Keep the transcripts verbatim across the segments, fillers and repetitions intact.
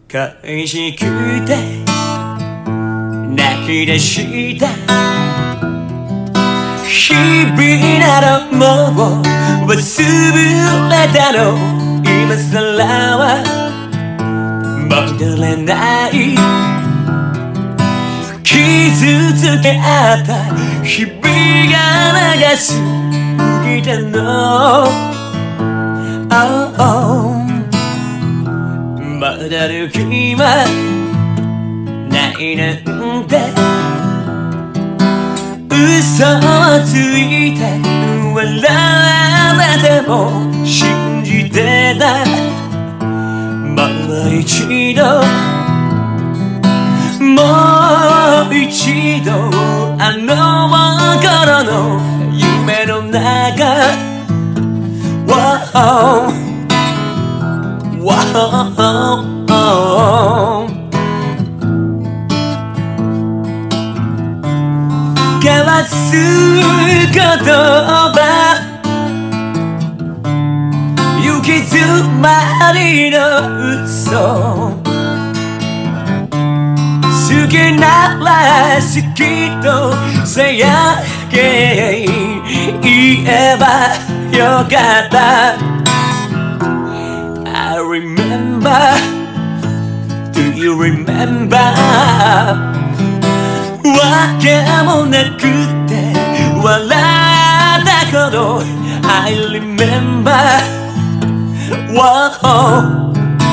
恋しくて泣き出した日々などもう忘れたの今さらは戻れない傷つけ合った日々が流す過ぎたの、oh、戻る気はないなんて嘘をついて笑われても信じてたもう一度もう一度あの頃の夢の中 Wow Wow 交わす言葉行き詰まりの嘘好きなら好きとさやけ言えばよかった I remember Do you remember わけもなくて笑ったこと I remember Wow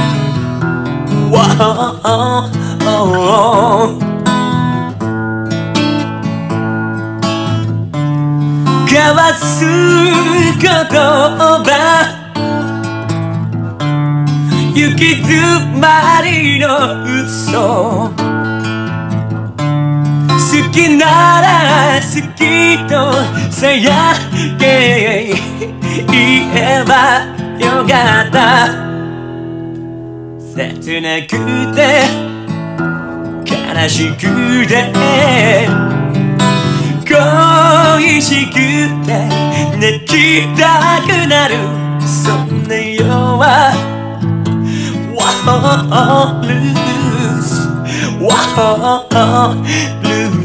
Wow交わす言葉行き詰まりの嘘好きなら好きとさやけ言えばよかった切なくて悲しくて恋しくて泣きたくなるそんな夜は Wow Blues Wow Blues